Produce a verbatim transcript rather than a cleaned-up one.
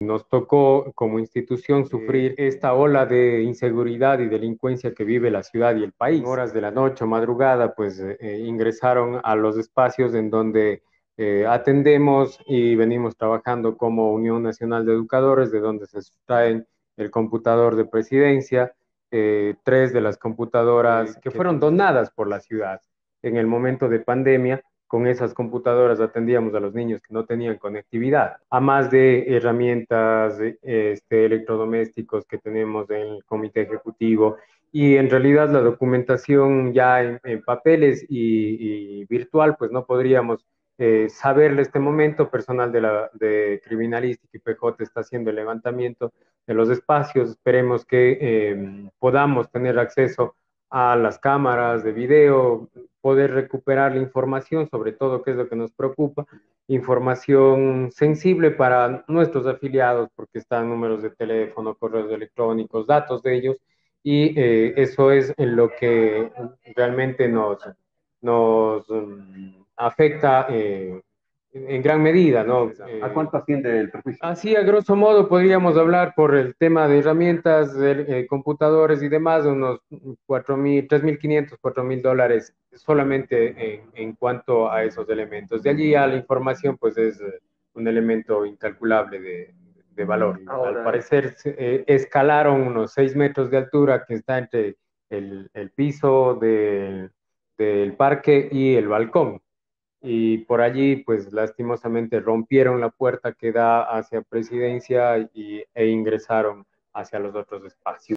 Nos tocó como institución sufrir esta ola de inseguridad y delincuencia que vive la ciudad y el país. En horas de la noche o madrugada, pues eh, ingresaron a los espacios en donde eh, atendemos y venimos trabajando como Unión Nacional de Educadores, de donde se sustraen el computador de presidencia, eh, tres de las computadoras que fueron donadas por la ciudad en el momento de pandemia. Con esas computadoras atendíamos a los niños que no tenían conectividad, a más de herramientas, este, electrodomésticos que tenemos en el comité ejecutivo, y en realidad la documentación ya en, en papeles y, y, virtual, pues no podríamos eh, saberle este momento. Personal de, la, de criminalística y P J está haciendo el levantamiento de los espacios. Esperemos que eh, podamos tener acceso a las cámaras de video, poder recuperar la información, sobre todo, que es lo que nos preocupa, información sensible para nuestros afiliados, porque están números de teléfono, correos electrónicos, datos de ellos, y eh, eso es en lo que realmente nos, nos um, afecta eh, en gran medida, ¿no? ¿A cuánto asciende el perjuicio? Así, a grosso modo, podríamos hablar por el tema de herramientas, de, eh, computadores y demás, de unos cuatro mil, tres mil quinientos, cuatro mil dólares solamente en, en cuanto a esos elementos. De allí a la información, pues es eh, un elemento incalculable de, de valor. Ahora, Al parecer, eh, escalaron unos seis metros de altura que está entre el, el piso de, del parque y el balcón, y por allí, pues lastimosamente rompieron la puerta que da hacia Presidencia y, e ingresaron hacia los otros espacios.